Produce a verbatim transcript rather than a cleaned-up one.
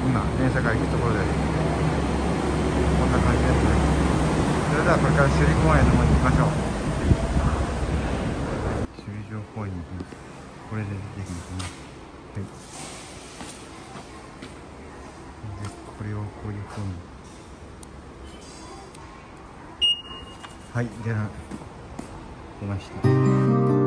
今電車から行くところです。こんな感じですね。それではこれから首里公園の方に行きましょう。首里城公園に行きます。これで出てきますね。はい。でこれをこういうふうに、はい、では出ました。